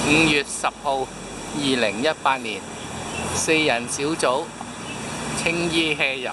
5月10號，2018年，4人小組青衣 hea 遊。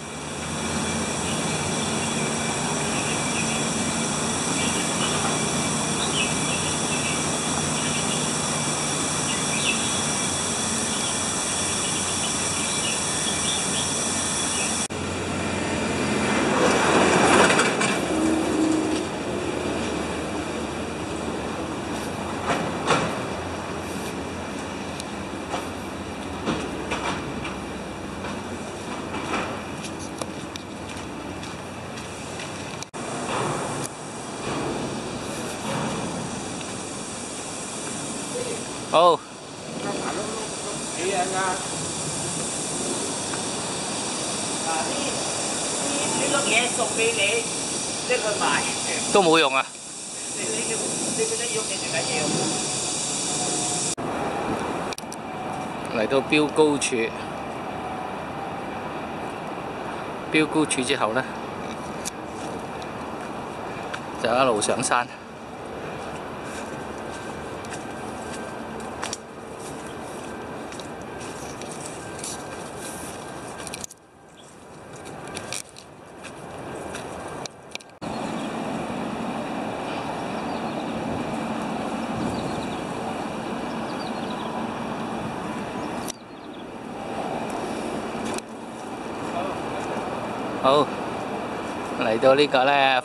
好。 幾樣啊？嗱，呢碌嘢送俾你，拎去賣。 都冇用啊！ 你覺得喐你定係要？ 嚟到標高處，標高處之後呢，就一路上山。好，嚟到呢個呢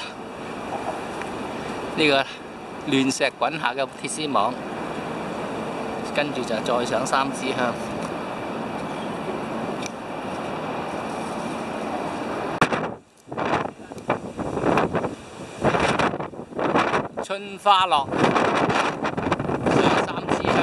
呢個亂石滾下嘅鐵絲網，跟住就再上三支香。春花落，上三支香。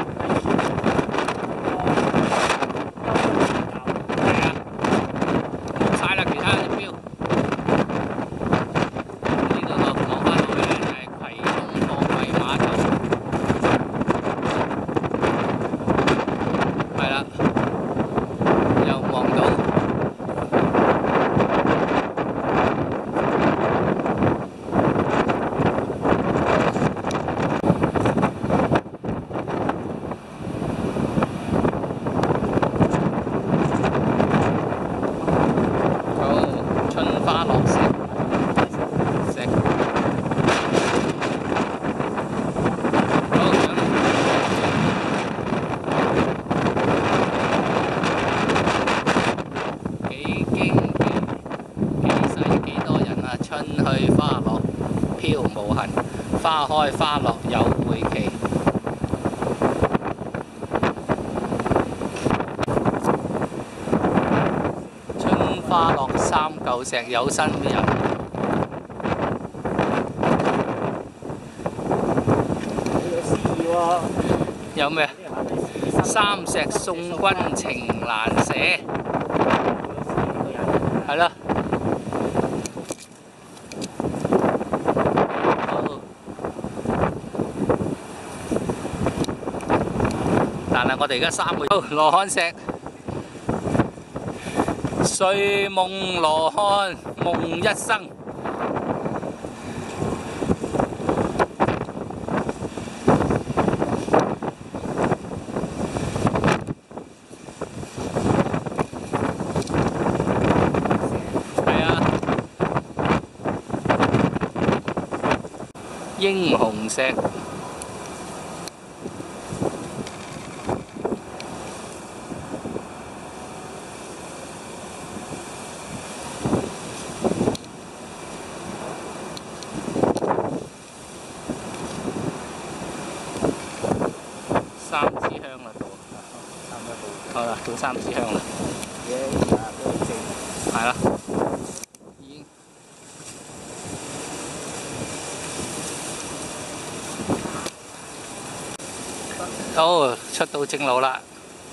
花開花落有會期，春花落三舊石有新人。有咩？三石送君情難捨，係咯。但係我哋而家3個羅漢石，睡夢羅漢夢一生。係啊，英雄石。3支香啦，到，差唔多到。好啦，到3支香啦。係啦，已經。好，出到正路啦。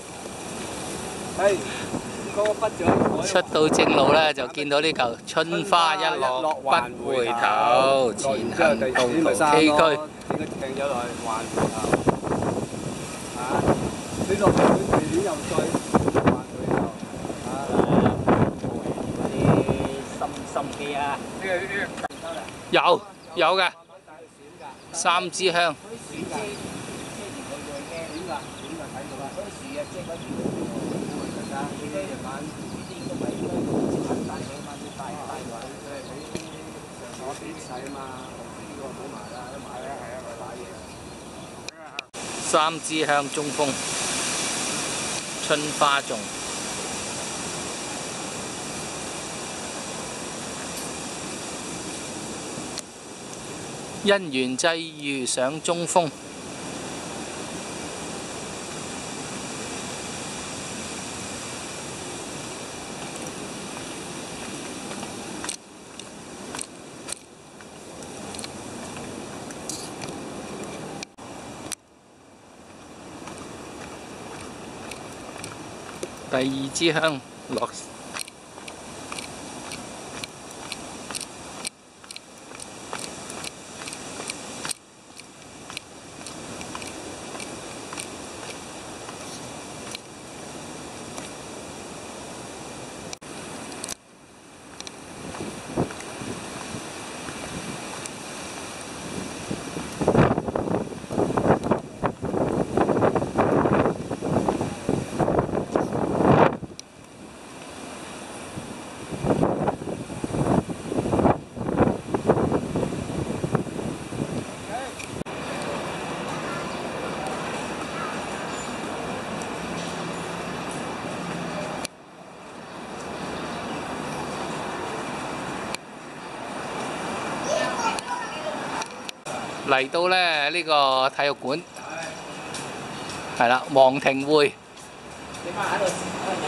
出到正路咧，就見到呢嚿春花一落不回頭，前行道途崎嶇。 你落去地面又再還回頭， 嗰啲心機啊！ 有嘅，3支香。 3支香中風，春花種。因緣際遇上中風。第2支香落。嚟到咧呢個體育館，係啦，皇庭會。 你媽喺度。